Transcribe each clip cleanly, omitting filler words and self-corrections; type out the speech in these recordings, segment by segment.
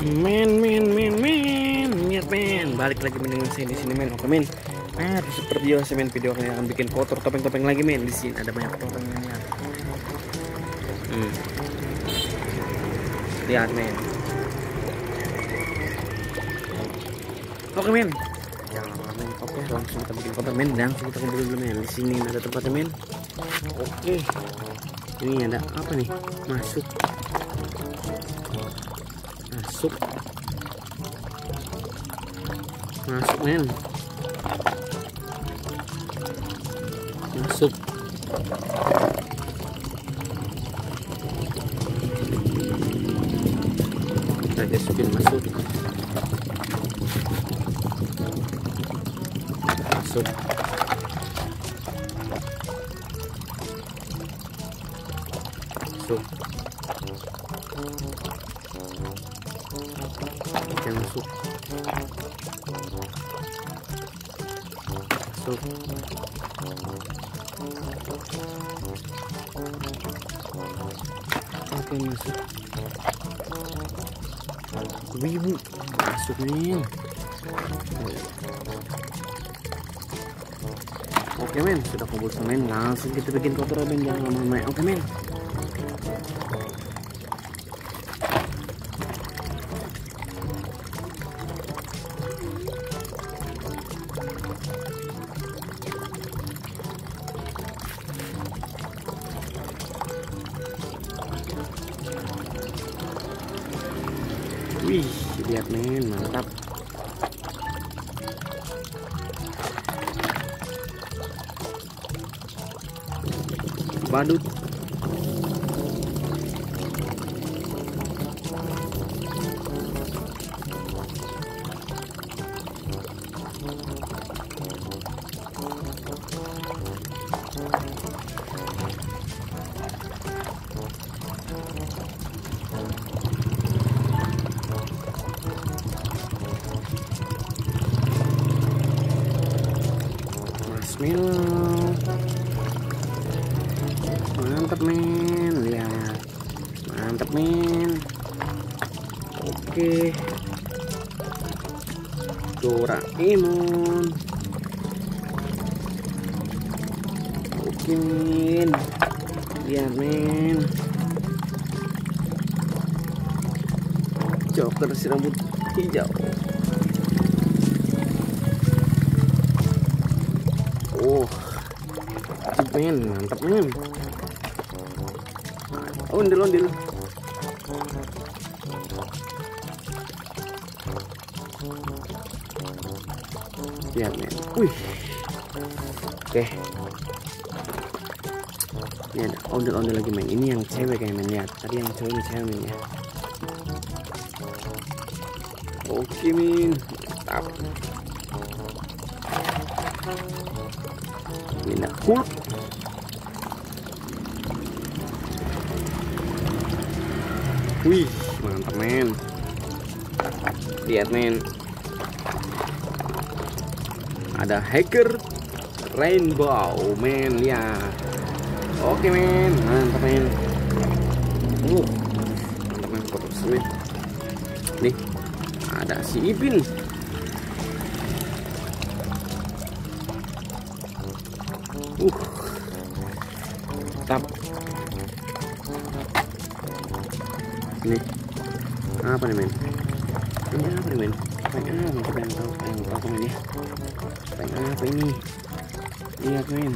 Men, lihat men, balik lagi men dengan saya di sini men. Oke men, seperti biasa men, video kali akan bikin kotor topeng-topeng lagi men. Di sini ada banyak topengnya lihat. Lihat men. Oke men, jangan lama men. Oke, langsung kita bikin kotor men. Langsung kita kumpul dulu men. Di sini ada tempatnya men. Oke, ini ada apa nih? Masuk men, masuk. Kita masukin masuk. Oke, masuk. Oke, masuk. Wibu, masuk men. Oke men, sudah kumpul semen, langsung kita bikin kotor men, jangan lama-lama. Oke men. Wih, lihat men, mantap. Badut. Mantap men, lihat, mantap men. Oke, Doraemon. Oke men, lihat men. Joker si rambut hijau. Oh, men, mantap men. Ondel. Lihat men. Wih. Oke. Ini ada ondel lagi men. Ini yang cewek kayak men, lihat. Tadi yang cowok ini cewek men ya. Oke men. Mantap. Ini ada Hulk. Wih, mantap men. Lihat men. Ada hacker rainbow men, lihat. Oke men, mantap men. Mantap men, kotor men. Nih, ada si Ipin. Mantap. Ini apa nih men? Ini apa nih men? Pengen apa? Kita yang tahu men ya. Pengen apa ini? Lihat men.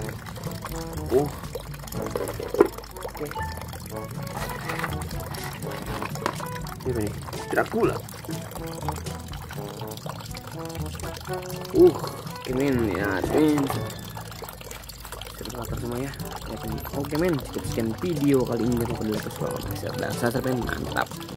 Ini apa nih? Dracula. Men ya men. Terima semua ya. Oke men, cukup sekian video kali ini. Jangan lupa like, subscribe, dan subscribe. Mantap.